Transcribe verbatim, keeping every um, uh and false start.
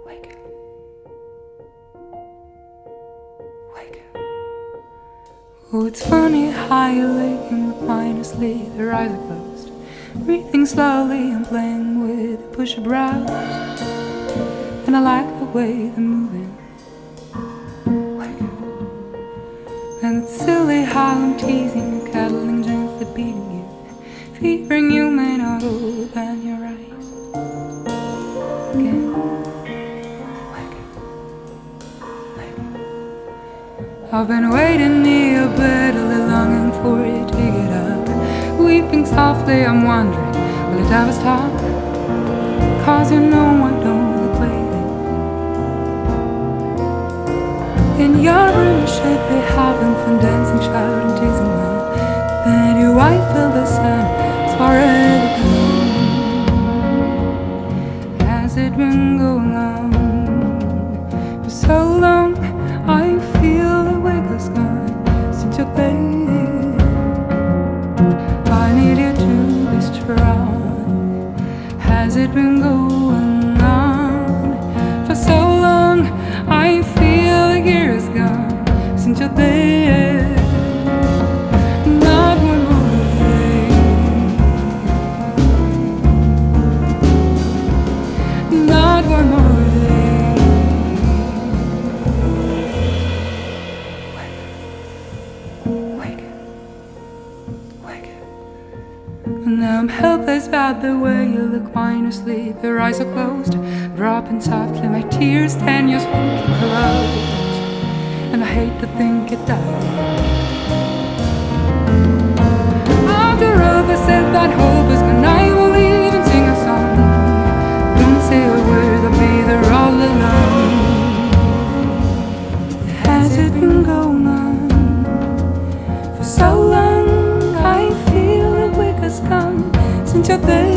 Wake up. Wake up. Oh, it's funny how you lay in recline asleep, your eyes are closed, breathing slowly and playing with the push-up brows. And I like the way they're moving. Wake up. And it's silly how I'm teasing you, cuddling, gently beating you, fearing you may not open your eyes again. Wake up. Wake up. I've been waiting near your bed, a little longing for you to get up. Weeping softly, I'm wondering, will it ever stop? Cause you know I don't look lately. In your room you should be having fun, dancing, shouting, teasing me. Then your wife feel the sun is forever gone. Has it been going on for so long? I feel the wake has gone since you're there. I need you to be strong. Has it been going on for so long? I feel the year is gone since you're there. Not one more day. Not one more day. Now I'm helpless about the way you look while you sleep. Your eyes are closed, dropping softly. My tears stand your spooky clothes, and I hate to think it does. After all I said that hope is gone, I will even sing a song. Don't say a word, I'll be there all alone. Has it been going on for so long? I feel the wake has gone since you're there.